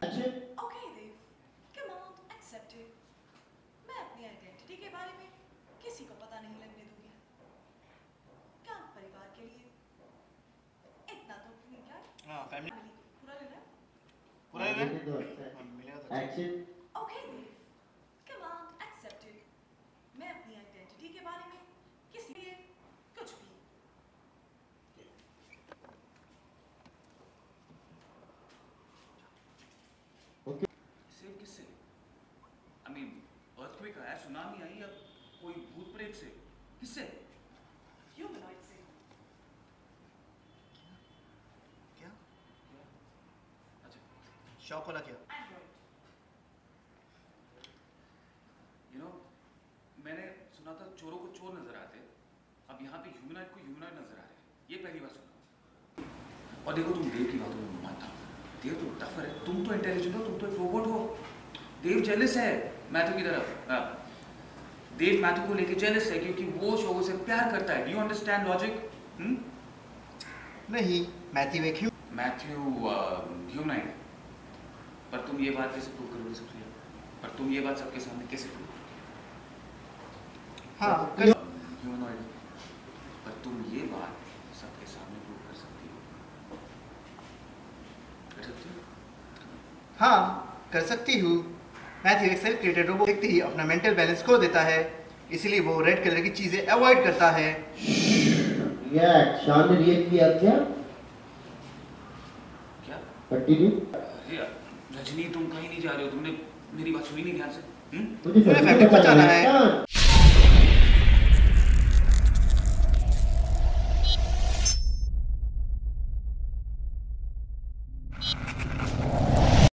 Okay, Dev. Command accepted. मैं अपनी identity के बारे में किसी को पता नहीं लगने दूंगी। काम परिवार के लिए इतना तो नहीं क्या? हाँ, फैमिली पूरा लेना? पूरा लेना? मिलेगा तो action. Okay, Dev. Command accepted. मैं अपनी आइडेंटिटी के बारे में किसी लिए कुछ भी। सेव किससे? I mean, earthquake आया, सुनामी आई, अब कोई भूत प्रेत से? किससे? Humanoid से। क्या? अच्छा, शॉक वाला क्या? Android। you know, मैंने सुना था चोरों को चोर नजर आते, अब यहाँ पे ह्यूमनॉइड को ह्यूमनॉइड नजर आ रहे हैं। ये पहली बार सुना। और देखो तुम देव की बातों में मत आओ। देव तो टफर है, तुम तो इंटेलिजेंट हो, तुम तो एक रोबोट हो। देव जेलस है मैथ्यू की तरफ। देव मैथ्यू को लेके जेलस है क्योंकि वो शोगो से प्यार करता है। Do you understand logic? नहीं, मैथ्यू एक मैथ्यू ह्यूमनॉइड है। पर तुम ये बात कैसे प्रूव करोगे सबसे? पर तुम ये बात सबके सामने कैसे प्रूव करोगे? हाँ, ह्यूमनॉइड। पर तुम ये बात सबके सामने प्रूव कर सकती हो? कर सकती हो? हाँ, कर सकती हूँ। मैथ्यू एक सेल्फ क्रिएटेड रोबोट देखते ही अपना मेंटल बैलेंस खो देता है, इसलिए वो रेड कलर की चीजें अवॉइड करता है। शान ने रिएक्ट किया क्या? क्या? कंटिन्यू। रजनी, तुम कहीं नहीं जा रहे हो, तुमने मेरी बात सुनी नहीं ध्यान से? मुझे फैमिली को बचाना है।